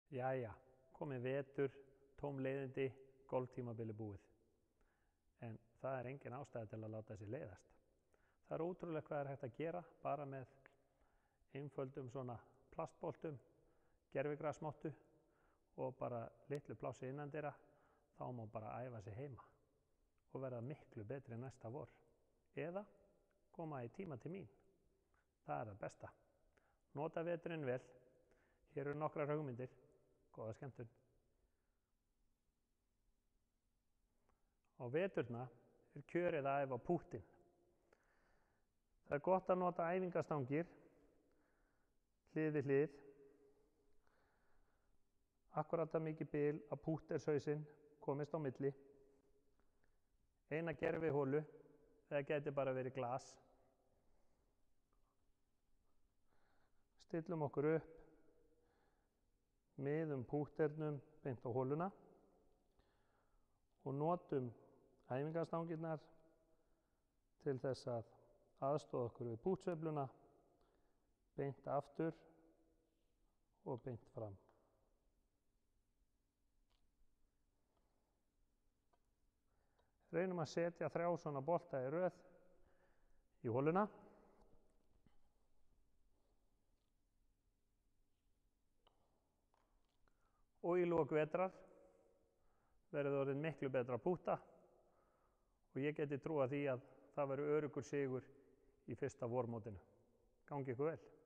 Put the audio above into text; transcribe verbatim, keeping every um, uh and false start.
Jæja, komið vetur, tóm leiðindi, golftímabili búið. En það er engin ástæða til að láta sig leiðast. Það er ótrúlega hvað er hægt að gera bara með einföldum svona plastboltum, gervigrasmottu og bara litlu plássi innandyra. Þá má bara æfa sig heima og verða miklu betri næsta vor. Eða koma í tíma til mín. Það er það besta. Nota veturinn vel. Hér eru nokkrar hugmyndir. Góða skemmtun. Á veturna er kjörið að æfa púttinn. Það er gott að nota æfingastangir hlið við hlið. Akkurat það mikið bil að púttershausinn komist á milli. Eina gerviholu, það gæti bara verið glas. Stillum okkur upp, miðum pútternum beint á holuna og notum æfingastangirnar til þess að aðstoða okkur við púttsveifluna, beint aftur og beint fram. Reynum að setja þrjá svona bolta í röð í holuna. Og í lok vetrar verður orðin miklu betra að pútta og ég geti trúað því að það verður öruggur sigur í fyrsta vormótinu. Gangi ykkur vel.